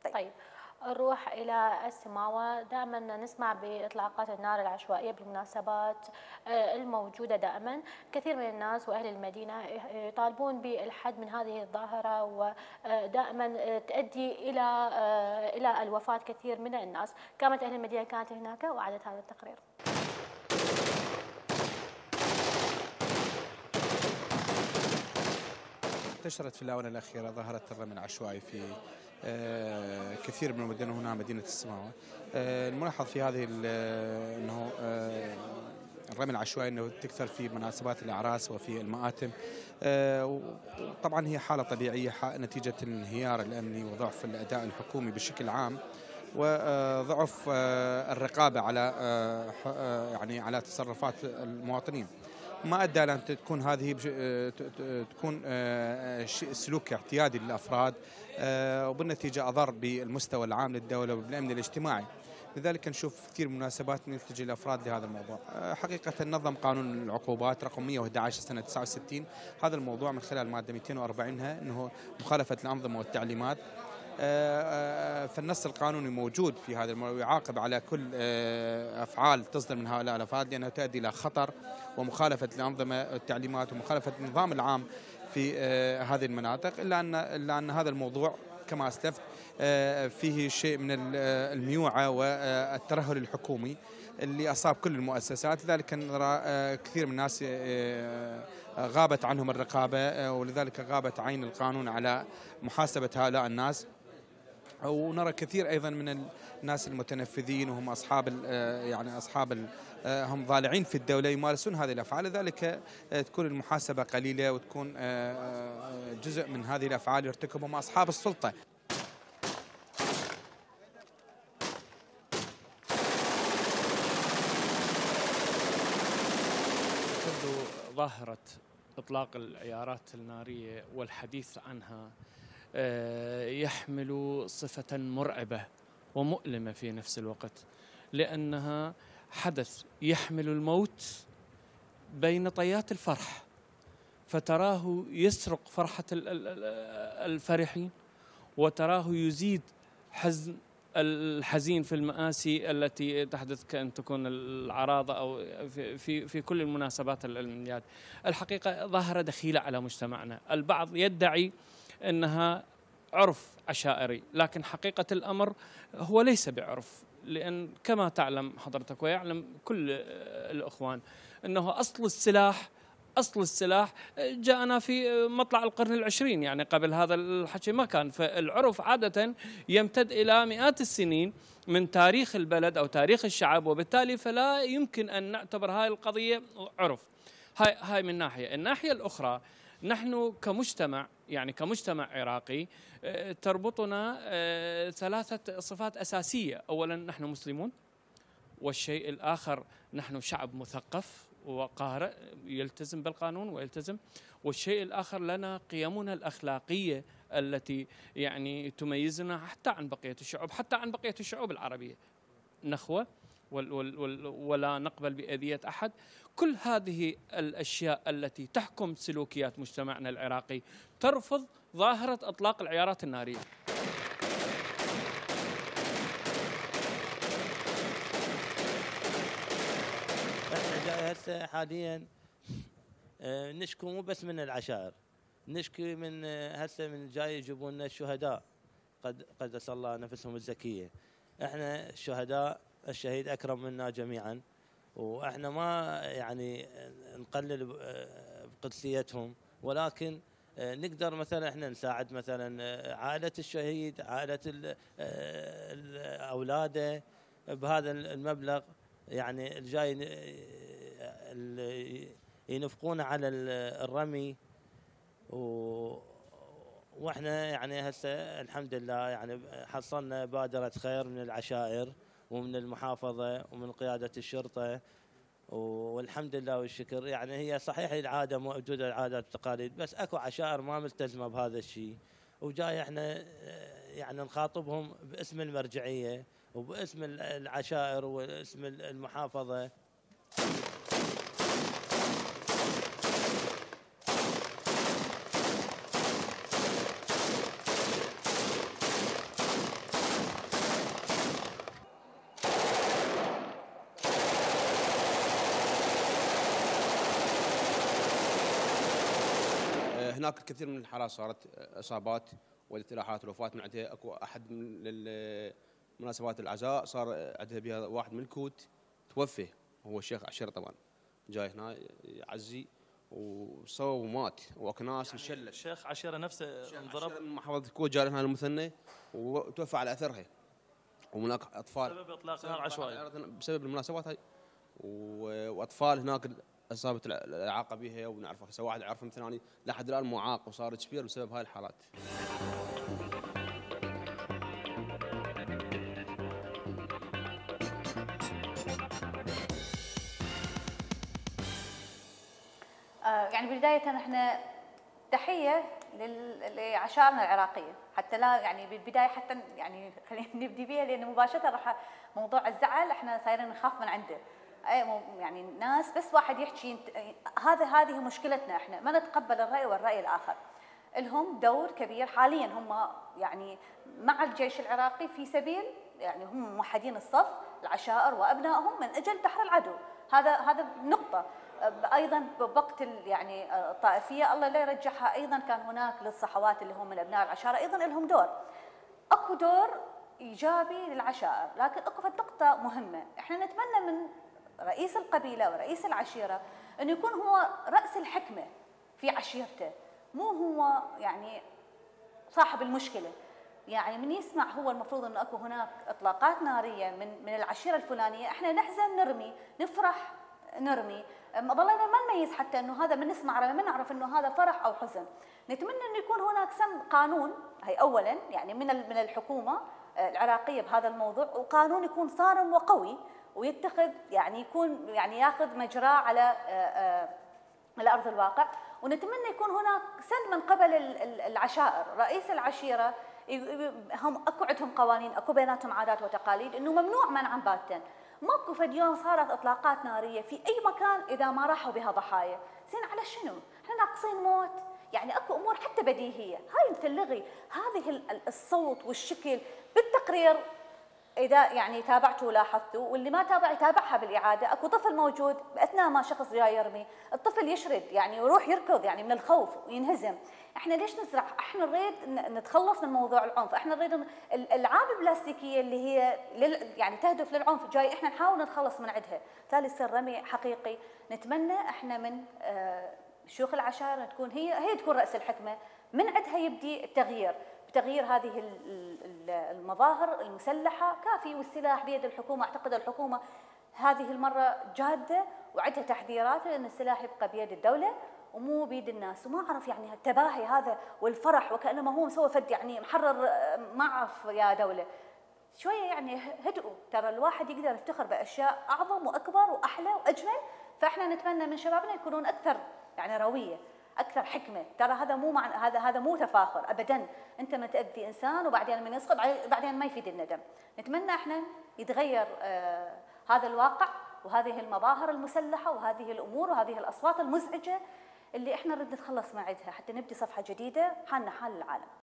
طيب، نروح إلى السماوة. دائما نسمع بإطلاقات النار العشوائية بالمناسبات الموجودة دائما. كثير من الناس وأهل المدينة يطالبون بالحد من هذه الظاهرة، ودائما تؤدي إلى الوفاة كثير من الناس. كامة أهل المدينة كانت هناك وعادت هذا التقرير. انتشرت في الآونة الأخيرة ظاهرة الرمي العشوائي في كثير من المدن، وهنا مدينة السماوة. الملاحظ في هذه أنه الرمي العشوائي أنه تكثر في مناسبات الأعراس وفي المآتم. طبعا هي حالة طبيعية نتيجة الانهيار الأمني وضعف الأداء الحكومي بشكل عام، وضعف الرقابة على يعني على تصرفات المواطنين، ما ادى لان تكون هذه تكون سلوك اعتيادي للافراد، وبالنتيجه اضر بالمستوى العام للدوله وبالامن الاجتماعي. لذلك نشوف كثير مناسبات يلتجي الافراد لهذا الموضوع. حقيقه نظم قانون العقوبات رقم 111 سنه 69 هذا الموضوع من خلال ماده 240 انه مخالفه الانظمه والتعليمات. فالنص القانوني موجود في هذا الموضوع، يعاقب على كل أفعال تصدر من هؤلاء الأفراد لأنها تؤدي إلى خطر ومخالفة الأنظمة والتعليمات ومخالفة النظام العام في هذه المناطق. إلا أن هذا الموضوع كما أسلفت فيه شيء من الميوعة والترهل الحكومي اللي أصاب كل المؤسسات. لذلك نرى كثير من الناس غابت عنهم الرقابة، ولذلك غابت عين القانون على محاسبة هؤلاء الناس. ونرى كثير ايضا من الناس المتنفذين وهم اصحاب هم ضالعين في الدوله يمارسون هذه الافعال، لذلك تكون المحاسبه قليله وتكون جزء من هذه الافعال يرتكبهم اصحاب السلطه. منذ ظاهره اطلاق العيارات الناريه والحديث عنها يحمل صفة مرعبة ومؤلمة في نفس الوقت، لأنها حدث يحمل الموت بين طيات الفرح، فتراه يسرق فرحة الفرحين، وتراه يزيد حزن الحزين في المآسي التي تحدث، كأن تكون العراضة أو في كل المناسبات الميلاد. الحقيقة ظاهرة دخيلة على مجتمعنا. البعض يدعي أنها عرف عشائري، لكن حقيقة الأمر هو ليس بعرف، لأن كما تعلم حضرتك ويعلم كل الأخوان أنه أصل السلاح جاءنا في مطلع القرن العشرين، يعني قبل هذا الحكي ما كان. فالعرف عادة يمتد إلى مئات السنين من تاريخ البلد أو تاريخ الشعب، وبالتالي فلا يمكن أن نعتبر هاي القضية عرف. هاي من ناحية. الناحية الأخرى، نحن كمجتمع، يعني كمجتمع عراقي، تربطنا ثلاثة صفات أساسية. أولا نحن مسلمون، والشيء الآخر نحن شعب مثقف وقارئ يلتزم بالقانون ويلتزم، والشيء الآخر لنا قيمنا الأخلاقية التي يعني تميزنا حتى عن بقية الشعوب، حتى عن بقية الشعوب العربية. نخوة ولا نقبل بأذية أحد. كل هذه الأشياء التي تحكم سلوكيات مجتمعنا العراقي ترفض ظاهرة إطلاق العيارات النارية. احنا هسه حاليا نشكو مو بس من العشائر، نشكي من هسه من جاي يجيبون لنا الشهداء قدس الله نفسهم الزكيه. احنا الشهداء، الشهيد اكرم منا جميعا، واحنا ما يعني نقلل بقدسيتهم، ولكن نقدر مثلا احنا نساعد مثلا عائله الشهيد، عائله اولاده بهذا المبلغ، يعني الجاي ينفقون على الرمي. واحنا يعني هسه الحمد لله يعني حصلنا بادرة خير من العشائر ومن المحافظة ومن قيادة الشرطة، والحمد لله والشكر. يعني هي صحيح العادة موجودة، العادات والتقاليد، بس اكو عشائر ما ملتزمة بهذا الشيء، وجاي احنا يعني نخاطبهم باسم المرجعية وباسم العشائر واسم المحافظة. هناك الكثير من الحالات صارت اصابات ودت الى حالات الوفاه من عندها. اكو احد من مناسبات العزاء صار عندها بها واحد من الكوت توفى، هو شيخ عشيره طبعا، جاي هنا يعزي وصوب ومات، واكو ناس مشلت. الشيخ عشيره نفسه انضرب من محافظه الكوت، جاي هنا المثنى وتوفى على اثرها. وهناك اطفال بسبب اطلاق نار عشوائي، بسبب المناسبات هاي، واطفال هناك اصابت الاعاقه بها، ونعرف هسه واحد اعرفه مثل لحد الان معاق وصار كبير بسبب هاي الحالات. يعني بداية احنا تحية لعشائرنا العراقية، حتى لا يعني بالبداية حتى يعني خلينا نبدي بيها، لأن مباشرة راح موضوع الزعل احنا صايرين نخاف من عنده. يعني ناس بس واحد يحكي هذه مشكلتنا، احنا ما نتقبل الرأي والرأي الآخر. لهم دور كبير حاليا، هم يعني مع الجيش العراقي في سبيل يعني هم موحدين الصف العشائر وابنائهم من اجل دحر العدو. هذا نقطة. ايضا بوقت يعني الطائفيه الله لا يرجعها، ايضا كان هناك للصحوات اللي هم من ابناء العشائر ايضا لهم دور. اكو دور ايجابي للعشائر، لكن اكو نقطه مهمه، احنا نتمنى من رئيس القبيله ورئيس العشيره انه يكون هو راس الحكمه في عشيرته، مو هو يعني صاحب المشكله. يعني من يسمع هو المفروض انه اكو هناك اطلاقات ناريه من العشيره الفلانيه، احنا نحزن نرمي، نفرح نرمي، ظلينا ما نميز حتى انه هذا من نسمع ما نعرف انه هذا فرح او حزن. نتمنى انه يكون هناك قانون، هي اولا يعني من الحكومه العراقيه بهذا الموضوع، وقانون يكون صارم وقوي ويتخذ يعني يكون يعني ياخذ مجراه على ارض الواقع. ونتمنى يكون هناك سن من قبل العشائر، رئيس العشيره هم اكو عندهم قوانين، اكو بيناتهم عادات وتقاليد انه ممنوع منعا باتا. ماكو فد يوم صارت اطلاقات ناريه في اي مكان اذا ما راحوا بها ضحايا، زين على شنو؟ احنا ناقصين موت؟ يعني اكو امور حتى بديهيه هاي تلغي. هذه الصوت والشكل بالتقرير اذا يعني تابعتوا ولاحظتوا، واللي ما تابع يتابعها بالاعاده. اكو طفل موجود اثناء ما شخص جاي يرمي، الطفل يشرد يعني يروح يركض يعني من الخوف وينهزم. احنا ليش نزرع؟ احنا نريد نتخلص من موضوع العنف، احنا نريد الالعاب البلاستيكيه اللي هي يعني تهدف للعنف جاي احنا نحاول نتخلص من عندها، بالتالي يصير رمي حقيقي. نتمنى احنا من شيوخ العشائر تكون هي تكون راس الحكمه، من عندها يبدي التغيير، بتغيير هذه المظاهر المسلحه كافي، والسلاح بيد الحكومه. اعتقد الحكومه هذه المره جاده وعندها تحذيرات، لان السلاح يبقى بيد الدوله ومو بيد الناس. وما اعرف يعني التباهي هذا والفرح وكانما هو مسوي فد يعني محرر، ما اعرف يا دوله شويه يعني هدئوا، ترى الواحد يقدر يفتخر باشياء اعظم واكبر واحلى واجمل. فاحنا نتمنى من شبابنا يكونون اكثر يعني رويه، اكثر حكمه. ترى هذا مو هذا مو تفاخر ابدا. انت ما تاذي انسان وبعدين من يسقط بعدين ما يفيد الندم. نتمنى احنا يتغير هذا الواقع وهذه المظاهر المسلحه وهذه الامور وهذه الاصوات المزعجه اللي احنا نريد نتخلص من عندها، حتى نبدي صفحه جديده حالنا حال العالم.